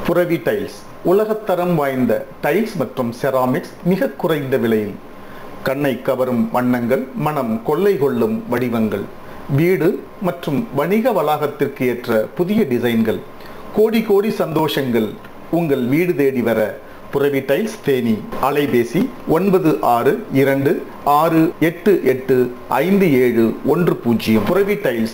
புரவி tiles உலகத்தரம் வாய்ந்த tiles மற்றும் செராமிக்ஸ் மிக குறைந்த விலையில். கண்ணை கவரும் வண்ணங்கள், மனம் கொள்ளை கொள்ளும் வடிவங்கள், வீடு மற்றும் வணிக வளாகத்திற்கு ஏற்ற புதிய டிசைன்கள், கோடி கோடி சந்தோஷங்கள் உங்கள் வீடு தேடி வர புரவி டைல்ஸ் தேனி. அலைபேசி 9628857110. புரவி டைல்ஸ்.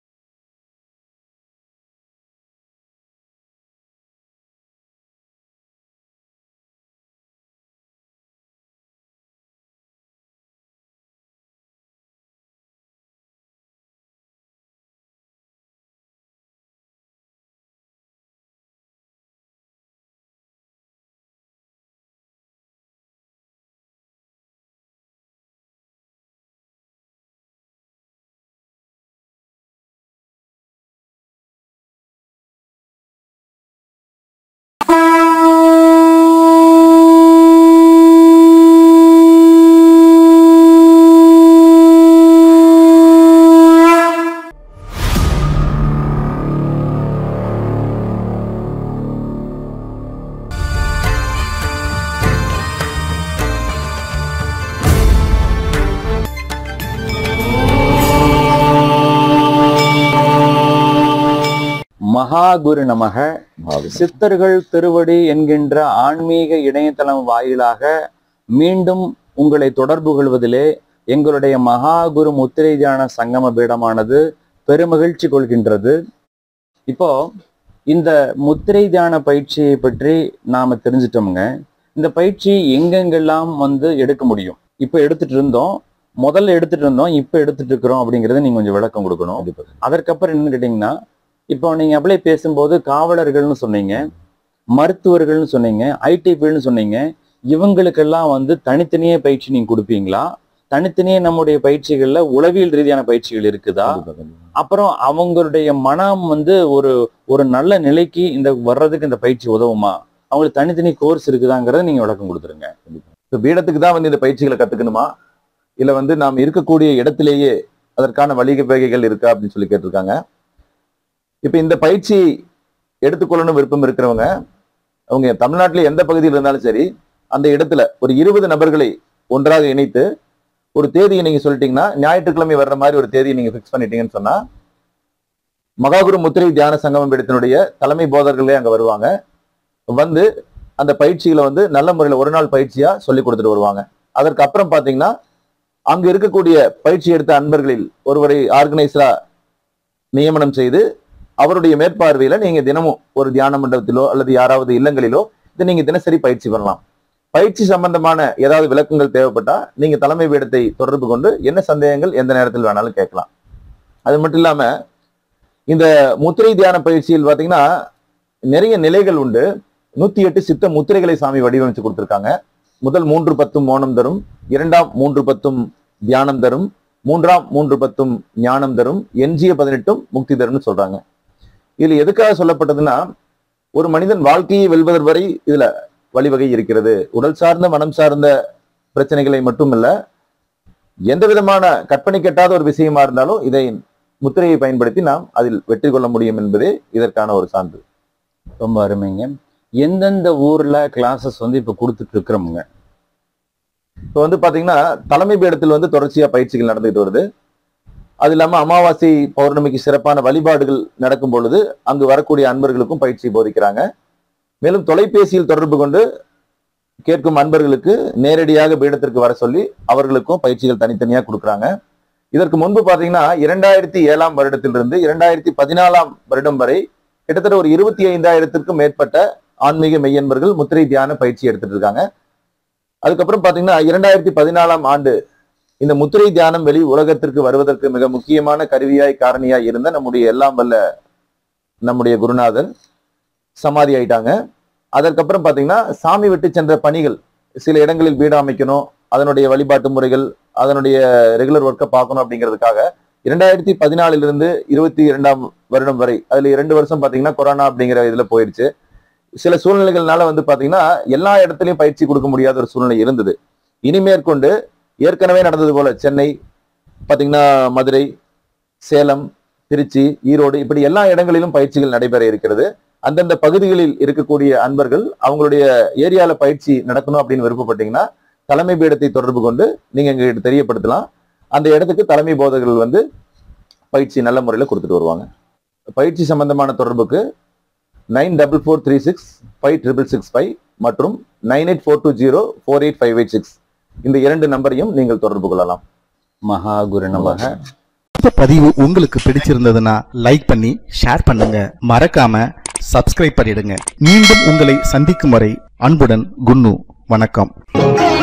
மகாகுரு நமக. சித்தர்கள் திருவடி என்கின்ற ஆன்மீக இணையதளம் வாயிலாக மீண்டும் உங்களை தொடர்பு கொள்வதிலே எங்களுடைய மகாகுரு முத்திரை தியான சங்கம பீடமானது பெருமகிழ்ச்சி கொள்கின்றது. இப்போ இந்த முத்திரை தியான பயிற்சியை பற்றி நாம தெரிஞ்சிட்டோம்ங்க. இந்த பயிற்சி எங்கெங்கெல்லாம் எடுக்க முடியும்? இப்போ எடுத்துட்டு இருந்தோம், முதல்ல எடுத்துட்டு இருந்தோம், இப்போ எடுத்துட்டு இருக்கிறோம் அப்படிங்கிறத நீங்க கொஞ்சம் விளக்கம் கொடுக்கணும். அதற்கப்புறம் என்னன்னு கேட்டீங்கன்னா, இப்போ நீங்க அப்படியே பேசும்போது காவலர்கள்னு சொன்னீங்க, மருத்துவர்கள்னு சொன்னீங்க, ஐடி ஃபீல்டுன்னு சொன்னீங்க. இவங்களுக்கெல்லாம் தனித்தனியே பயிற்சி நீங்க கொடுப்பீங்களா? தனித்தனியே நம்முடைய பயிற்சிகள்ல உளவியல் ரீதியான பயிற்சிகள் இருக்குதா? அப்புறம் அவங்களுடைய மனம் ஒரு ஒரு நல்ல நிலைக்கு வர்றதுக்கு இந்த பயிற்சி உதவுமா? அவங்களுக்கு தனித்தனி கோர்ஸ் இருக்குதாங்கிறத நீங்க விளக்கம் கொடுத்துருங்க. இப்போ பீடத்துக்கு தான் இந்த பயிற்சிகளை கத்துக்கணுமா, இல்ல நாம் இருக்கக்கூடிய இடத்திலேயே அதற்கான வழிவகைகள் இருக்கா அப்படின்னு சொல்லி கேட்டிருக்காங்க. இப்ப இந்த பயிற்சி எடுத்துக்கொள்ளணும் விருப்பம் இருக்கிறவங்க, அவங்க தமிழ்நாட்டில எந்த பகுதியில் இருந்தாலும் சரி, அந்த இடத்துல ஒரு 20 நபர்களை ஒன்றாக இணைத்து ஒரு தேதியை நீங்க சொல்லிட்டீங்கன்னா, ஞாயிற்றுக்கிழமை வர்ற மாதிரி ஒரு தேதியை நீங்க பிக்ஸ் பண்ணிட்டீங்கன்னு சொன்னா, மகாகுரு முத்திரை தியான சங்கம பீடத்தினுடைய தலைமை போதர்களே அங்க வருவாங்க. வந்து அந்த பயிற்சிகளை நல்ல முறையில் ஒரு நாள் பயிற்சியா சொல்லி கொடுத்துட்டு வருவாங்க. அதற்கு அப்புறம் பாத்தீங்கன்னா, அங்க இருக்கக்கூடிய பயிற்சி எடுத்த அன்பர்களில் ஒருவரை ஆர்கனைசரா நியமனம் செய்து அவருடைய மேற்பார்வையில நீங்க தினமும் ஒரு தியான மண்டபத்திலோ அல்லது யாராவது இல்லங்களிலோ இதை நீங்க தினசரி பயிற்சி பண்ணலாம். பயிற்சி சம்பந்தமான ஏதாவது விளக்கங்கள் தேவைப்பட்டா நீங்க தலைமை பீடத்தை தொடர்பு கொண்டு என்ன சந்தேகங்கள் எந்த நேரத்தில் வேணாலும் கேட்கலாம். அது மட்டும் இல்லாம இந்த முத்திரை தியான பயிற்சியில் பாத்தீங்கன்னா நிறைய நிலைகள் உண்டு. 108 சித்த முத்திரைகளை சாமி வடிவமைச்சு கொடுத்திருக்காங்க. முதல் 3 மோனம் தரும், 2ஆம் 3 தியானம் தரும், 3ஆம் 3 ஞானம் தரும், எஞ்சிய 18 முக்தி தரும்னு சொல்றாங்க. இதுல எதுக்காக சொல்லப்பட்டதுன்னா, ஒரு மனிதன் வாழ்க்கையை வெல்வதற்கு வரை இதுல வழிவகை இருக்கிறது. உடல் சார்ந்த மனம் சார்ந்த பிரச்சனைகளை மட்டுமல்ல, எந்த விதமான கற்பனை கெட்டாத ஒரு விஷயமா இருந்தாலும் இதை முத்திரையை பயன்படுத்தி நாம் அதில் வெற்றி கொள்ள முடியும் என்பதே இதற்கான ஒரு சான்று. ரொம்ப அருமைங்க. எந்தெந்த ஊர்ல கிளாஸஸ் இப்ப கொடுத்துட்டு இருக்கிறோமுங்க? இப்போ பாத்தீங்கன்னா தலைமை பீடத்தில் தொடர்ச்சியா பயிற்சிகள் நடந்துகிட்டு வருது. அது இல்லாம அமாவாசை பௌர்ணமிக்கு சிறப்பான வழிபாடுகள் நடக்கும் பொழுது அங்கு வரக்கூடிய அன்பர்களுக்கும் பயிற்சி போதிக்கிறாங்க. மேலும் தொலைபேசியில் தொடர்பு கொண்டு கேட்கும் அன்பர்களுக்கு நேரடியாக பீடத்திற்கு வர சொல்லி அவர்களுக்கும் பயிற்சிகள் தனித்தனியா கொடுக்குறாங்க. இதற்கு முன்பு பாத்தீங்கன்னா 2007ஆம் வருடத்திலிருந்து 2014ஆம் வருடம் வரை கிட்டத்தட்ட ஒரு 25,000த்திற்கும் மேற்பட்ட ஆன்மீக மெய்யன்பர்கள் முத்திரை தியான பயிற்சி எடுத்துட்டு இருக்காங்க. அதுக்கப்புறம் பாத்தீங்கன்னா 2014ஆம் ஆண்டு இந்த முத்திரை தியானம் வெளி உலகத்திற்கு வருவதற்கு மிக முக்கியமான கருவியாய் காரணியாய் இருந்த எல்லாம் வல்ல நம்முடைய குருநாதர் சமாதி ஆயிட்டாங்க. அதற்கப்புறம் பாத்தீங்கன்னா சாமி விட்டு சென்ற பணிகள், சில இடங்களில் பீடம் அமைக்கணும், அதனுடைய வழிபாட்டு முறைகள், அதனுடைய ரெகுலர் ஒர்க்கை பார்க்கணும் அப்படிங்கிறதுக்காக 2014 22ஆம் வருடம் வரை, அதுல 2 வருஷம் பாத்தீங்கன்னா கொரோனா அப்படிங்கிற இதுல போயிடுச்சு. சில சூழ்நிலைகள்னால பாத்தீங்கன்னா எல்லா இடத்துலயும் பயிற்சி கொடுக்க முடியாத ஒரு சூழ்நிலை இருந்தது. இனிமேற்கொண்டு ஏற்கனவே நடந்தது போல சென்னை பாத்தீங்கன்னா, மதுரை, சேலம், திருச்சி, ஈரோடு இப்படி எல்லா இடங்களிலும் பயிற்சிகள் நடைபெற இருக்கிறது. அந்தந்த பகுதிகளில் இருக்கக்கூடிய அன்பர்கள் அவங்களுடைய ஏரியால பயிற்சி நடக்கணும் அப்படின்னு விருப்பப்பட்டீங்கன்னா தலைமை பீடத்தை தொடர்பு கொண்டு நீங்க எங்ககிட்ட தெரியப்படுத்தலாம். அந்த இடத்துக்கு தலைமை போதகர்கள் வந்து பயிற்சி நல்ல முறையில் கொடுத்துட்டு வருவாங்க. பயிற்சி சம்பந்தமான தொடர்புக்கு 9443655665 மற்றும் 9842048586 இந்த 2 நம்பரையும் நீங்கள் தொடர்பு கொள்ளலாம். மகாகுரு நமக. இந்த பதிவு உங்களுக்கு பிடிச்சிருந்ததுன்னா லைக் பண்ணி ஷேர் பண்ணுங்க. மறக்காம சப்ஸ்கிரைப் பண்ணிடுங்க. மீண்டும் உங்களை சந்திக்கும் வரை அன்புடன் குன்னு. வணக்கம்.